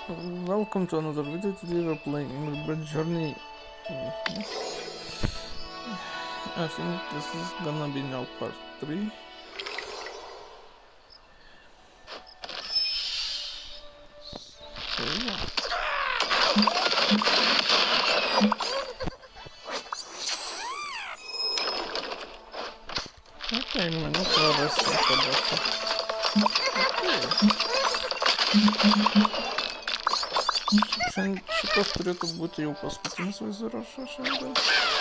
Welcome to another video. Today we're playing Angry Birds Journey. I think this is gonna be now part 3. So yeah. Okay, ну progress подался. Šitas turėtų būti jau paskutinis vaizdo įrašas šiandien.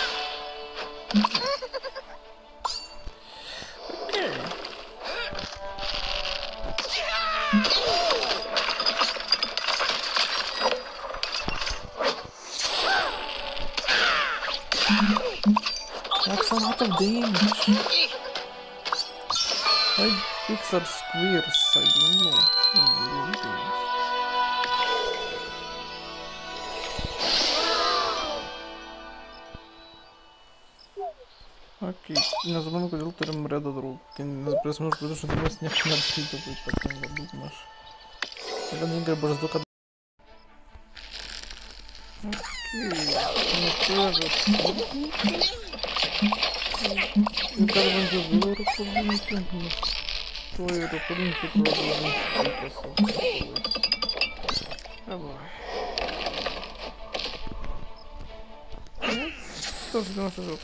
Okay. That's a lot of damage. Why pigs are squares? I don't know. Окей, не забуду, kodėl turim redą draugį, nes prasme, aš būtų šutimas neapšytų, tai patinga būt maž. Tada neįgai barzdu, kad... Окей, nutvėžas. Ir kad bandžiu vėl yra pabūnti, nes to yra pabūnti problemų. Давай. Что же наш жёг?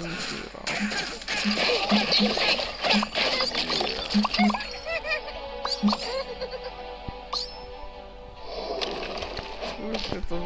Это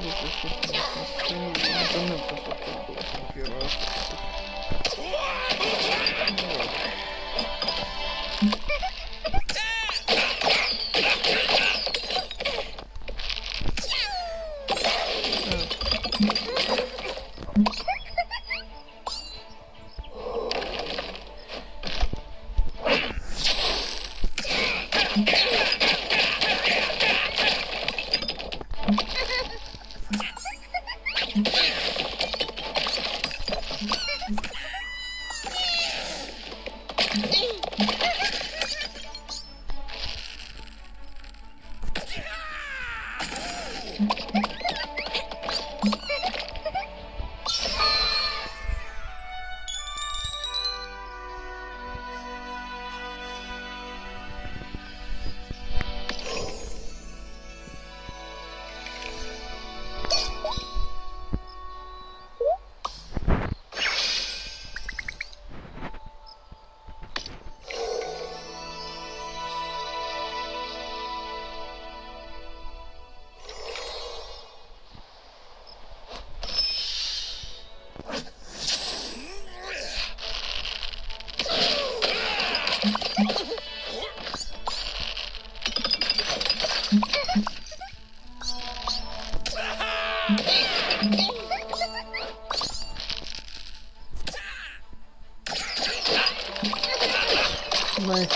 Nice.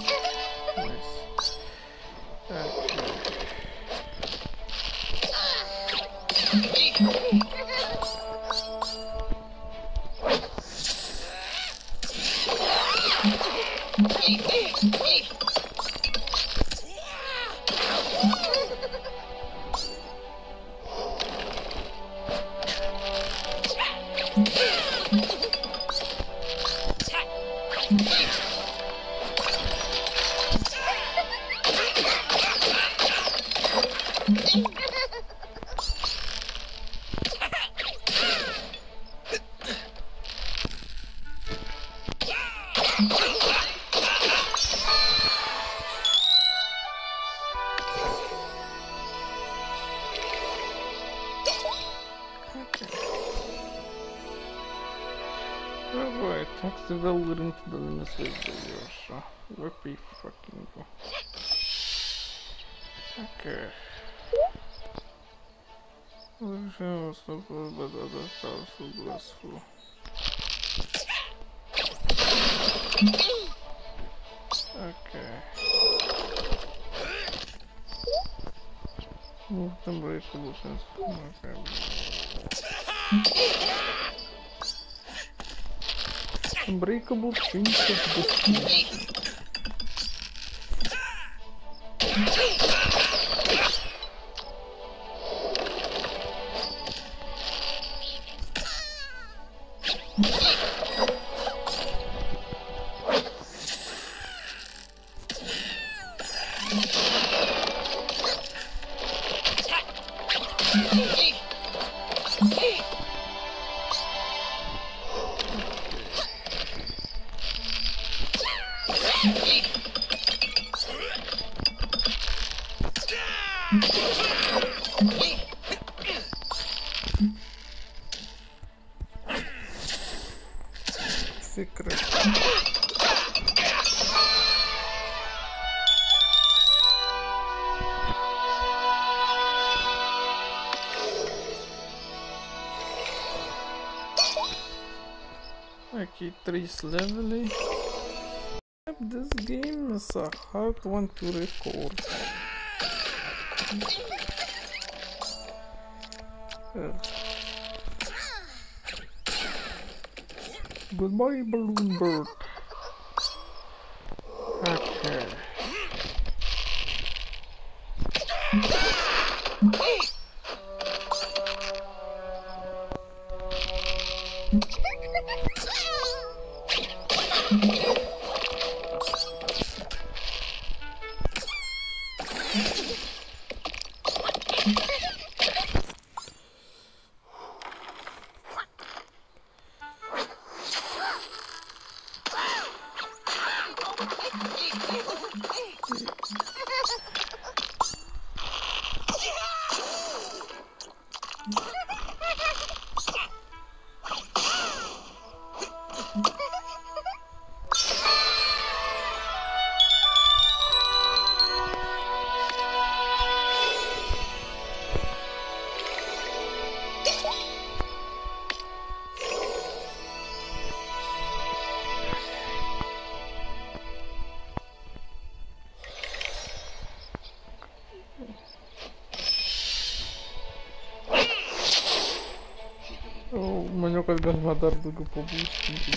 Давай, так всегда уверен, туда на свет даешь. Выпей fucking go. Окей. Зачем выступать достаточно близко? Окей. Ну, там breakable sense. Окей. Unbreakable Prince of Destination. Секрет. Okay, 3 levels. This game is a hard one to record. Goodbye, balloon bird. Okay. Maniau, kad galima dar daugiau pabūstinti.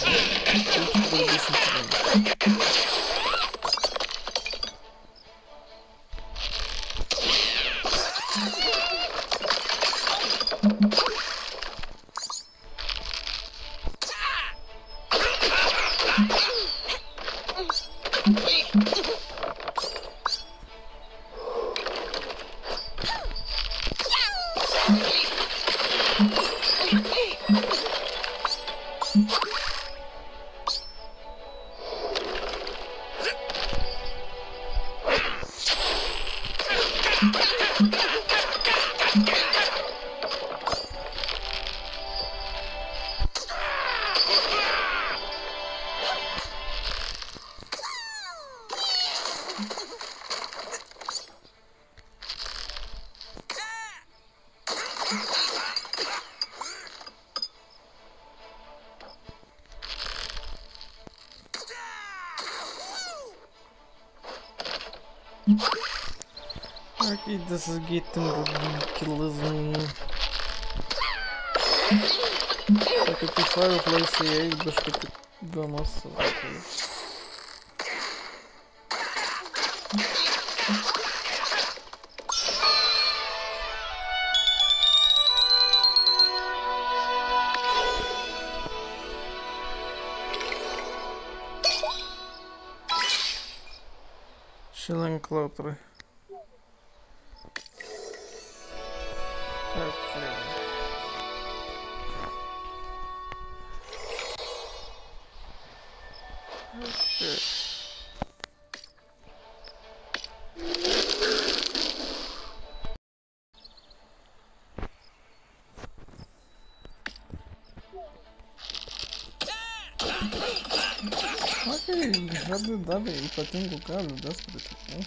Okay, this is getting ridiculous. Так, эти Fireflies я их даже как-то гамаса. Шилен Клаутеры. Okei, žadu davė ypatingų galių despotikų.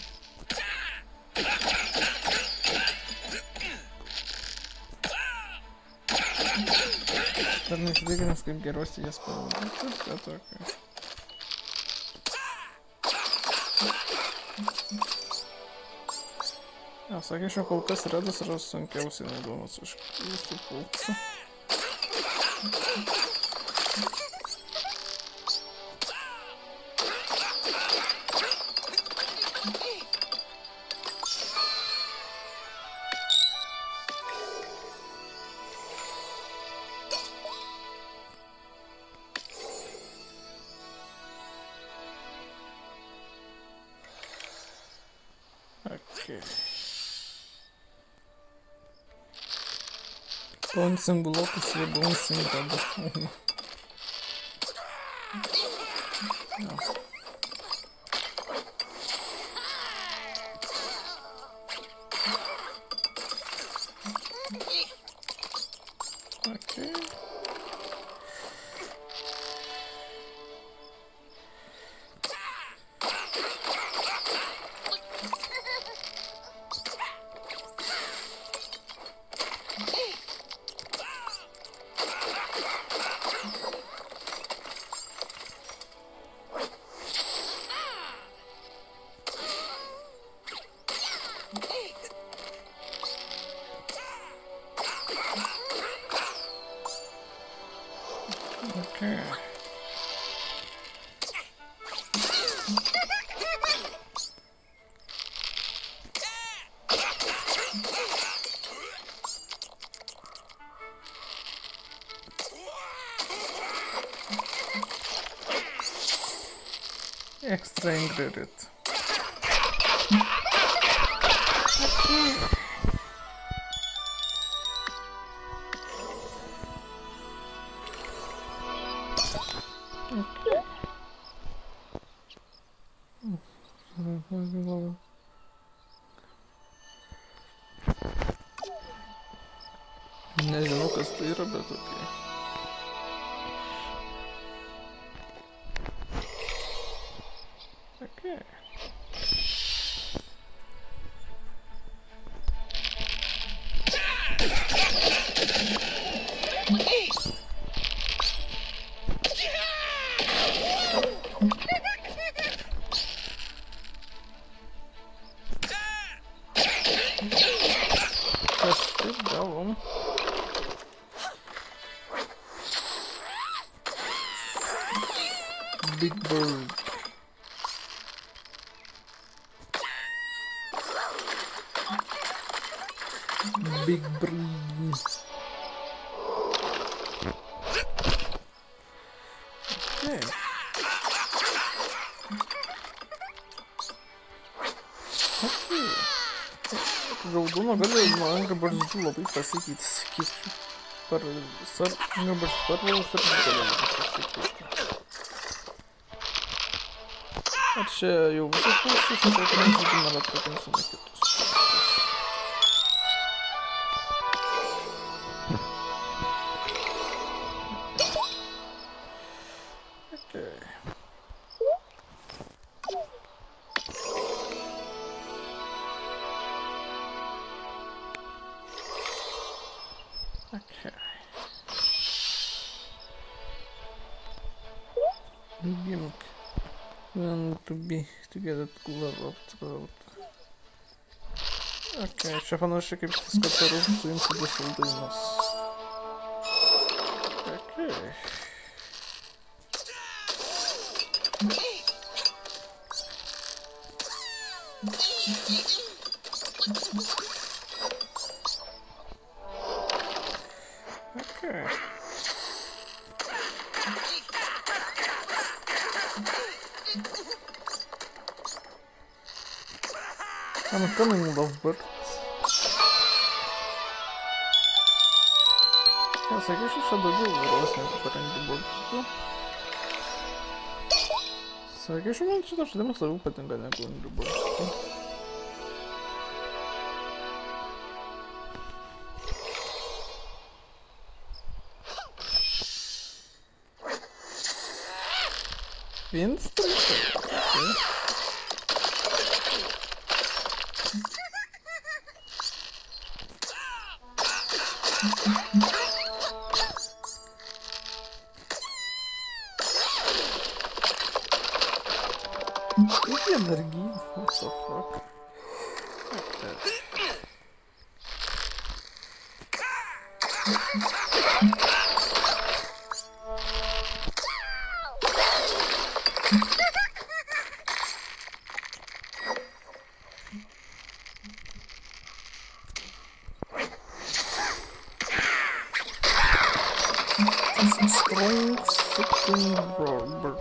Dar neįsitikinęs, kaip geriausiai jas panaudoti, bet okei. Sakyčiau, kol kas redas yra sunkiausiai naudojamas iš visų paukščių. Окей. Bouncing блок и себе bouncing рада. Окей. Okay. Extra ingredient. Не знаю, как стоит, ребята, окей. Окей. Big bird. Big bird. Okay. Raudona gali Angry Birds 2 labai pasikeitė, sakyčiau. Per Angry Birds serverus ir negalėjau pasikeitė. Ar čia jau visas klausysis, ar kad žaidimą atpakinsime kitus. Okay. Gimmick. We want to be together to level up throughout. Okay, čia panašiai kaip tas katarų su Insidious dainos. Okay. Okay. I'm coming, lovebird. Ja sakyčiau, čia daugiau vėros negu per Angry Birds 2. Sakyčiau, man šitas žaidimas labiau patinka negu Angry Birds 2. Więc to Какие энергии? What the fuck? Strong fucking rubber.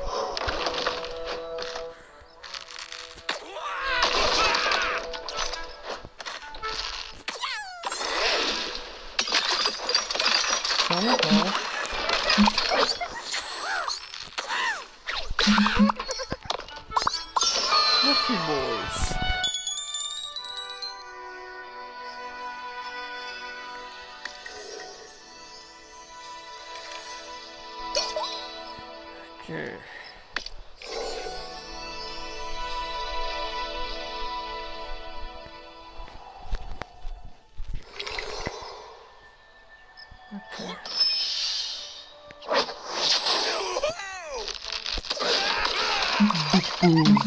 Ага. Lucky boys. Okay. Okay. Boom.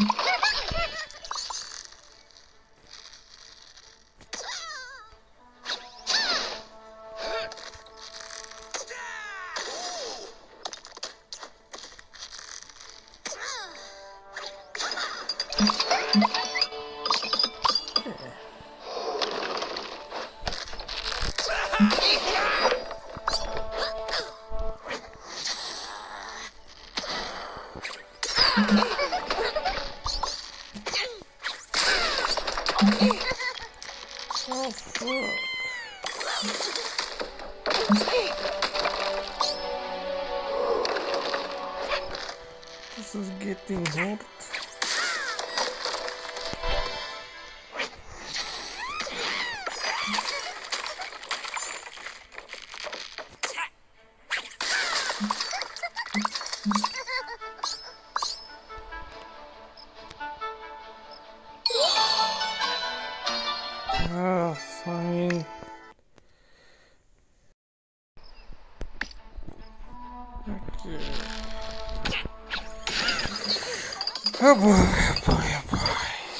Oh fuck. This is getting hot. Ah, fine. Okay. Oh boy, oh boy, oh boy.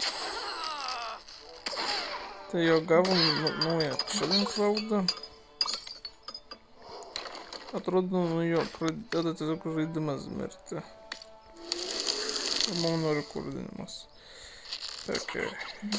Tai jo gavom naują chilling cloudą. Atrodo, nu jo pradeda tiesiog žaidimas mirti. Mano rekordinimas. Okay.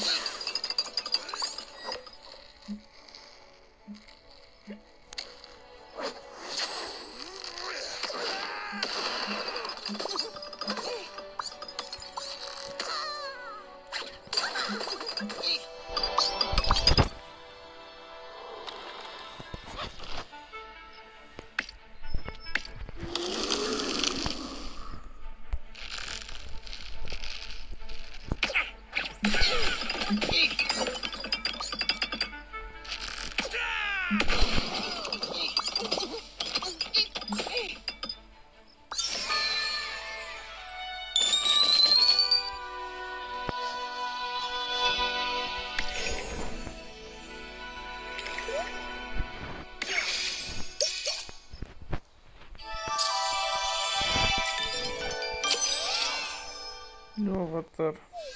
No avatar.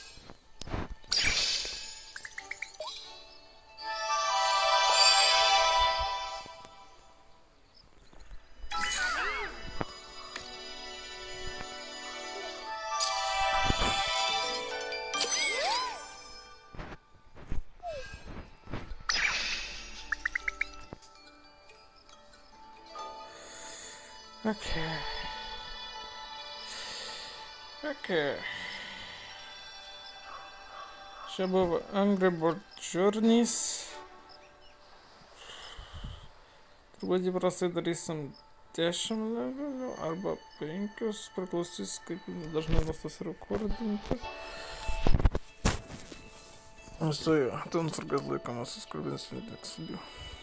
Okay. Okay. Čia buvo Angry Bird Journeys. Turbūt įprastai darysim 10 levelių arba 5, priklausys kaip dažnai bus tas rekordinti. So yeah, don't forget to like, comment, subscribe and see you next video.